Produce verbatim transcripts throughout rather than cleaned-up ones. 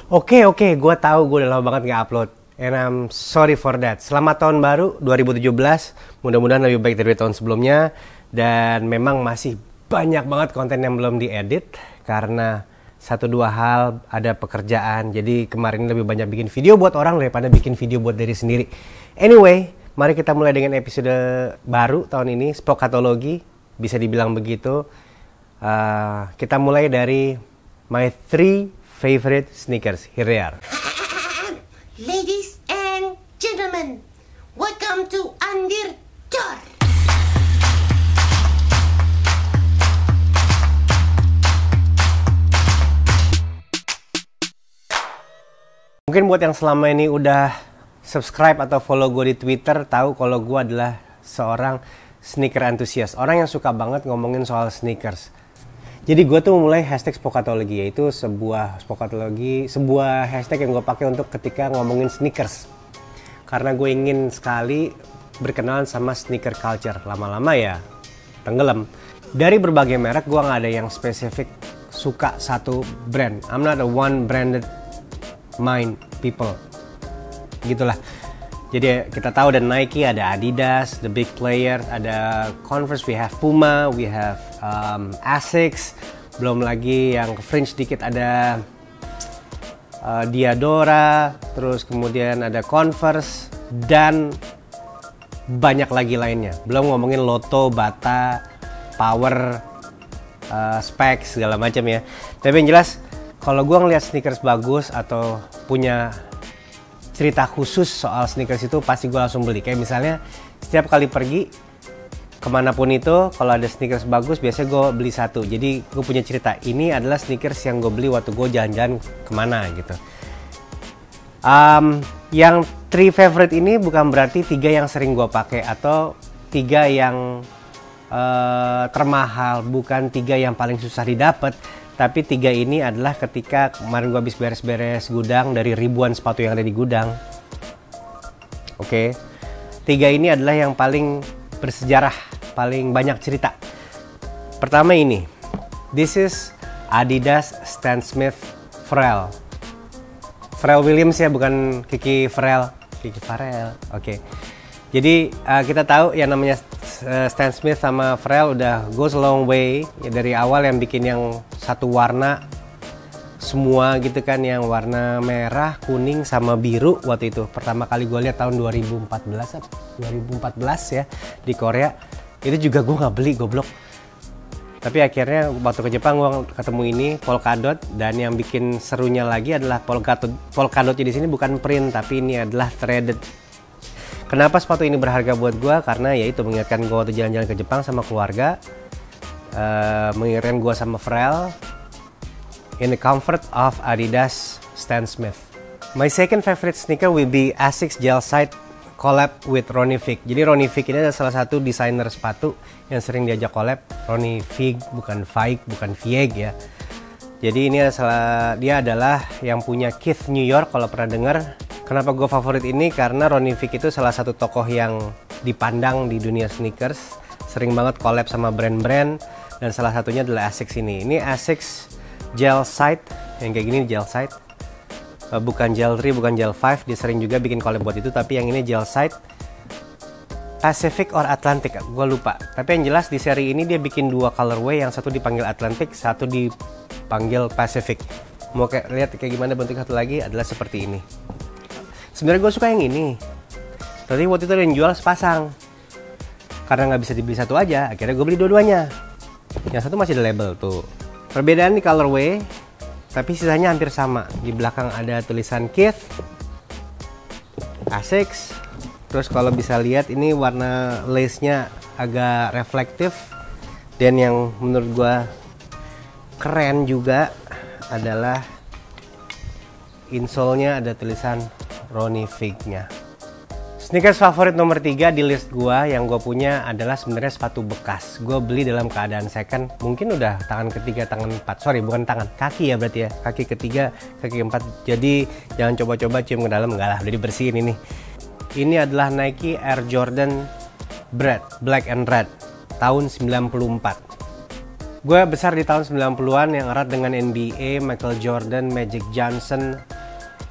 Oke oke, gue tahu gue udah lama banget nggak upload, and I'm sorry for that. Selamat tahun baru dua ribu tujuh belas, mudah-mudahan lebih baik dari tahun sebelumnya. Dan memang masih banyak banget konten yang belum diedit karena satu dua hal, ada pekerjaan. Jadi kemarin lebih banyak bikin video buat orang daripada bikin video buat diri sendiri. Anyway, mari kita mulai dengan episode baru tahun ini, Spokatologi, bisa dibilang begitu. Uh, kita mulai dari my three favorite sneakers. Here they are. Ladies and gentlemen, welcome to Andir Jar. Mungkin buat yang selama ini udah subscribe atau follow gue di Twitter, tahu kalau gue adalah seorang sneaker enthusiast, orang yang suka banget ngomongin soal sneakers. Jadi gue tuh mulai hashtag Spokatologi, yaitu sebuah Spokatologi, sebuah hashtag yang gue pakai untuk ketika ngomongin sneakers. Karena gue ingin sekali berkenalan sama sneaker culture. Lama-lama ya tenggelam. Dari berbagai merek gue nggak ada yang spesifik suka satu brand. I'm not a one branded mind people. Gitulah. Jadi kita tahu ada Nike, ada Adidas, the big players, ada Converse, we have Puma, we have um, Asics, belum lagi yang fringe dikit ada uh, Diadora, terus kemudian ada Converse, dan banyak lagi lainnya. Belum ngomongin Lotto, Bata, Power, uh, Specs, segala macam ya. Tapi yang jelas, kalau gue ngeliat sneakers bagus atau punya cerita khusus soal sneakers itu pasti gue langsung beli. Kayak misalnya setiap kali pergi kemanapun itu, kalau ada sneakers bagus biasanya gue beli satu. Jadi gue punya cerita, ini adalah sneakers yang gue beli waktu gue jalan-jalan kemana gitu. Um, yang three favorite ini bukan berarti tiga yang sering gue pakai atau tiga yang uh, termahal, bukan tiga yang paling susah didapat. Tapi tiga ini adalah ketika kemarin gue habis beres-beres gudang dari ribuan sepatu yang ada di gudang. Oke, okay. Tiga ini adalah yang paling bersejarah, paling banyak cerita. Pertama ini, this is Adidas Stan Smith Pharrell. Pharrell Williams ya, bukan Kiki Pharrell. Kiki Pharrell, oke. Okay. Jadi uh, kita tahu yang namanya uh, Stan Smith sama Pharrell udah goes a long way ya, dari awal yang bikin yang satu warna semua gitu kan, yang warna merah, kuning sama biru waktu itu. Pertama kali gue lihat tahun dua ribu empat belas dua ribu empat belas ya di Korea. Itu juga gue nggak beli, goblok. Tapi akhirnya waktu ke Jepang gue ketemu ini polkadot, dan yang bikin serunya lagi adalah polkadot polkadotnya di sini bukan print tapi ini adalah threaded. Kenapa sepatu ini berharga buat gue? Karena ya itu mengingatkan gue waktu jalan-jalan ke Jepang sama keluarga, uh, mengingatkan gue sama Pharrell, in the comfort of Adidas Stan Smith. My second favorite sneaker will be Asics Gel Side collab with Ronnie Fieg. Jadi Ronnie Fieg ini adalah salah satu desainer sepatu yang sering diajak collab. Ronnie Fieg, bukan Fieg, bukan Fieg ya. Jadi ini adalah, dia adalah yang punya Keith New York, kalau pernah dengar. Kenapa gue favorit ini? Karena Ronnie Fieg itu salah satu tokoh yang dipandang di dunia sneakers. Sering banget collab sama brand-brand, dan salah satunya adalah Asics ini. Ini Asics Gel Side, yang kayak gini Gel Side. Uh, bukan Gel three, bukan Gel five, dia sering juga bikin collab buat itu, tapi yang ini Gel Side. Pacific or Atlantic, gue lupa. Tapi yang jelas di seri ini dia bikin dua colorway, yang satu dipanggil Atlantic, satu dipanggil Pacific. Mau kayak lihat kayak gimana bentuk satu lagi adalah seperti ini. Sebenarnya gue suka yang ini, tapi waktu itu ada yang jual sepasang. Karena nggak bisa dibeli satu aja, akhirnya gue beli dua-duanya. Yang satu masih ada label tuh. Perbedaan di colorway, tapi sisanya hampir sama. Di belakang ada tulisan Keith, Asics. Terus kalau bisa lihat ini warna lace-nya agak reflektif. Dan yang menurut gue keren juga adalah insole-nya ada tulisan Ronnie Fieg-nya. Sneakers favorit nomor tiga di list gua yang gue punya adalah sebenarnya sepatu bekas. Gue beli dalam keadaan second, mungkin udah tangan ketiga, tangan empat. Sorry, bukan tangan, kaki ya berarti ya. Kaki ketiga, kaki keempat. Jadi jangan coba-coba cium ke dalam, enggak lah, udah dibersihin ini. Ini adalah Nike Air Jordan Bread, Black and Red, tahun sembilan puluh empat. Gue besar di tahun sembilan puluhan yang erat dengan N B A, Michael Jordan, Magic Johnson,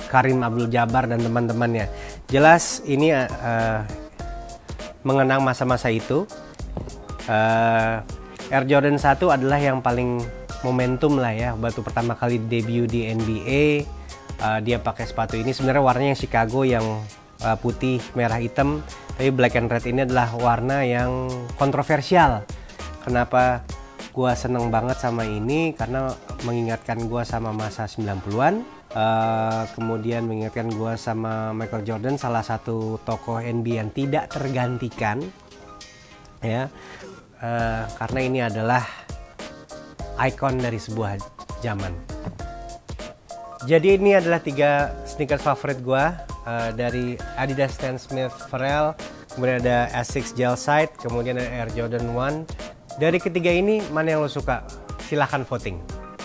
Kareem Abdul-Jabbar dan teman-temannya. Jelas ini uh, mengenang masa-masa itu. Uh, Air Jordan satu adalah yang paling momentum lah ya, waktu pertama kali debut di N B A. Uh, dia pakai sepatu ini, sebenarnya warnanya yang Chicago yang uh, putih, merah, hitam, tapi black and red ini adalah warna yang kontroversial. Kenapa gua seneng banget sama ini? Karena mengingatkan gua sama masa sembilan puluhan, uh, kemudian mengingatkan gua sama Michael Jordan, salah satu tokoh N B A yang tidak tergantikan ya. Uh, karena ini adalah ikon dari sebuah zaman. Jadi ini adalah tiga sneakers favorit gua, uh, dari Adidas Stan Smith Pharrell, kemudian ada Asics Gel Side, kemudian ada Air Jordan one. Dari ketiga ini mana yang lo suka? Silahkan voting.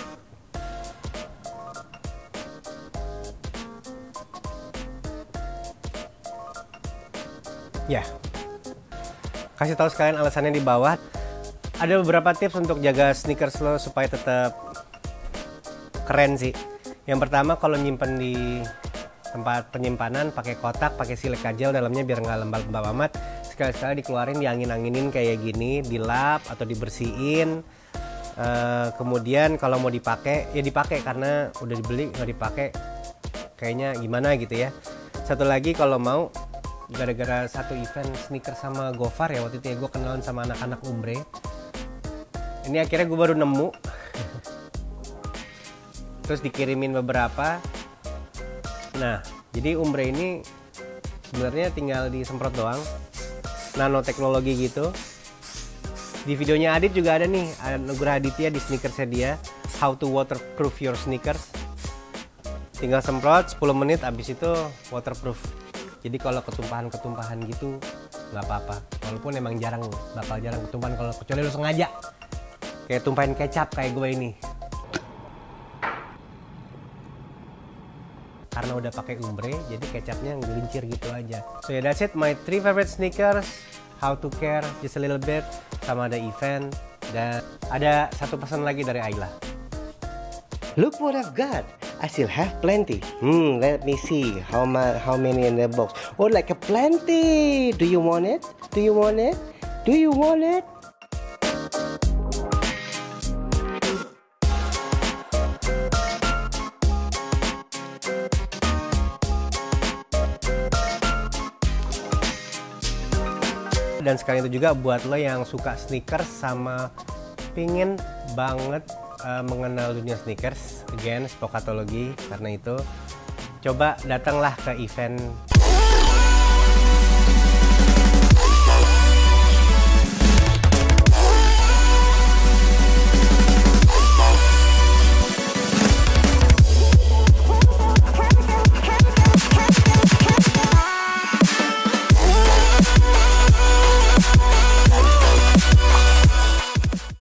Ya. Yeah. Kasih tahu sekalian alasannya di bawah. Ada beberapa tips untuk jaga sneakers lo supaya tetap keren sih. Yang pertama, kalau nyimpen di tempat penyimpanan pakai kotak, pakai silika gel dalamnya biar nggak lembab-lembab amat. Sekali-sekali dikeluarin, diangin-anginin kayak gini, dilap atau dibersihin. Uh, kemudian kalau mau dipakai ya dipakai, karena udah dibeli nggak dipakai kayaknya gimana gitu ya. Satu lagi, kalau mau, gara-gara satu event sneaker sama Gofar ya, waktu itu ya gue kenalan sama anak-anak Umbre. Ini akhirnya gue baru nemu. Terus dikirimin beberapa. Nah, jadi Umbre ini sebenarnya tinggal disemprot doang, nanoteknologi gitu. Di videonya Adit juga ada nih, ada Nugraha Aditya di sneakersnya dia, How to Waterproof Your Sneakers. Tinggal semprot sepuluh menit, abis itu waterproof. Jadi kalau ketumpahan-ketumpahan gitu nggak apa-apa. Walaupun emang jarang, bakal jarang ketumpahan kalau kecuali lu sengaja. Kayak tumpahin kecap kayak gue ini. Karena udah pakai Umbre, jadi kecapnya ngelincir gitu aja. So yeah, that's it. My three favorite sneakers. How to care just a little bit. Sama ada event. Dan ada satu pesan lagi dari Ayla. Look what I've got. I still have plenty. Hmm, let me see how ma how many in the box. Oh, like a plenty. Do you want it? Do you want it? Do you want it? Dan sekali itu juga buat lo yang suka sneakers sama pingin banget uh, mengenal dunia sneakers, again Spokatologi, karena itu coba datanglah ke event